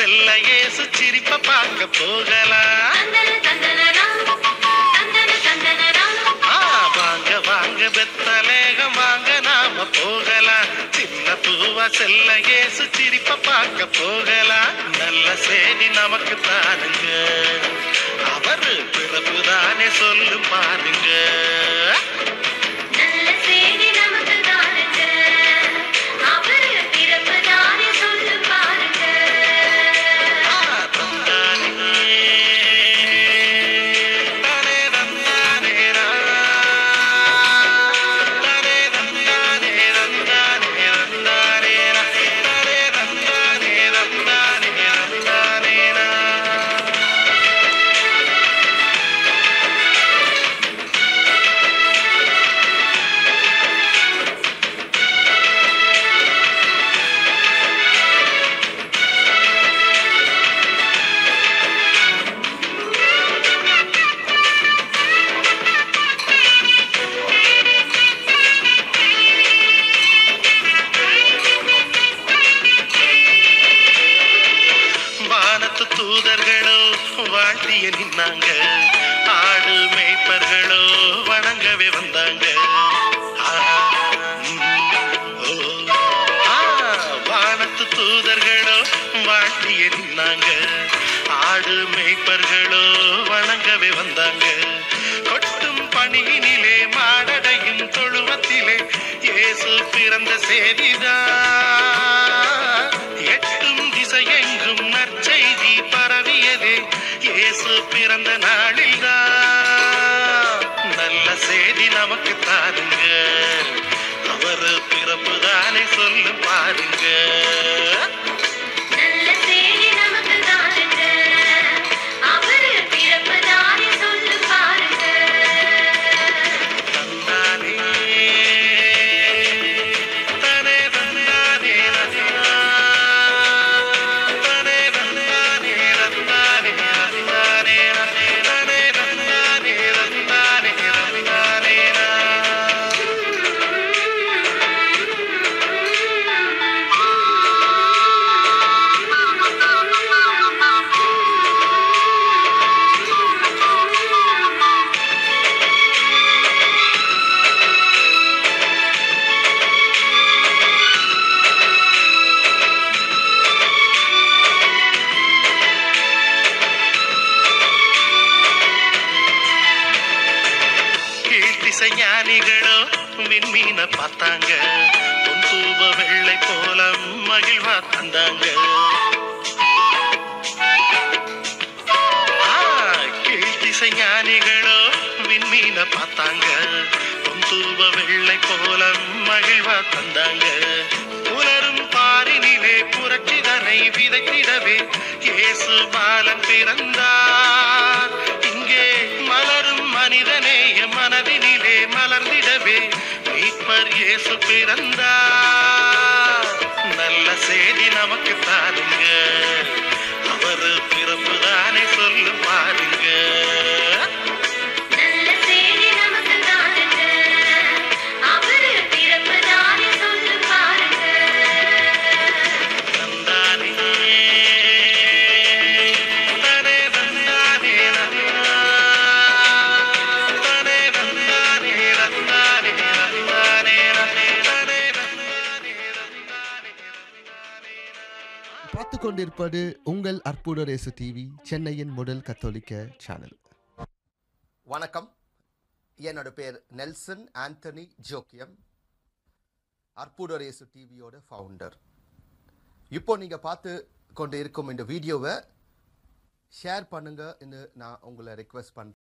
செல்ல இயேசு சிரிப்ப பார்க்க போகலாம். வாங்க வாங்க பெத்தலேகம் வாங்க நாம போகலாம். சின்ன பூவா செல்ல இயேசு சிரிப்ப பார்க்க போகலாம். நல்ல செய்தி நமக்கு தானுங்க, அவரு பிறப்புதானே சொல்லும் பாருங்க. தூதர்களோ வாழ்த்திய நின்னாங்க, ஆடு மேய்ப்பர்களோ வணங்கவே வந்தாங்க. வானத்து தூதர்களோ வாழ்த்திய நின்னாங்க, ஆடு மேய்ப்பர்களோ வணங்கவே வந்தாங்க. கொட்டும் பணியினிலே மாடடையும் தொழுவத்திலே இயேசு பிறந்த செய்திதான். எட்டும் திசையெங்கும் நற்செய்தி பரவியதே இயேசு பிறந்த நாளில்தான். நல்ல செய்தி நமக்கு தாருங்க, அவரு பிறப்பு தானே சொல்லு பாருங்க. ஞானிகளோ விண்மீன பார்த்தாங்க, உன் தூப வெள்ளை போல மகிழ்வா தந்தாங்க. கீழ்த்திசை ஞானிகளோ விண்மீன பார்த்தாங்க, உன் தூப வெள்ளை போல மகிழ்வா தந்தாங்க. புலரும் பாரினிலே புரட்சிதனை விதைத்திடவே இயேசு பாலன் பிறந்தார். இங்கே மலரும் மனிதனேய மனதினிலே மலர்ந்திடவே மீட்பர் இயேசு பிறந்தார். நல்ல செய்தி நமக்கு தாருங்க, அவரு பிறப்பு தானே சொல்லு பாருங்க. பார்த்து கொண்டிருப்பது உங்கள் அற்புத இயேசு டிவி, சென்னையின் முதல் கத்தோலிக்க சேனல். வணக்கம், என்னோட பேர் நெல்சன் ஆண்டனி ஜோக்கியம், அற்புத இயேசு டிவியோட ஃபவுண்டர். இப்போ நீங்கள் பார்த்து கொண்டு இருக்கும் இந்த வீடியோவை ஷேர் பண்ணுங்கன்னு நான் உங்களை ரெக்வெஸ்ட் பண்ணுறேன்.